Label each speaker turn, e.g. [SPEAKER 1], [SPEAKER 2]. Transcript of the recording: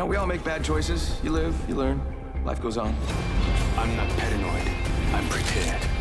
[SPEAKER 1] And we all make bad choices. You live, you learn, life goes on.
[SPEAKER 2] I'm not paranoid. I'm prepared.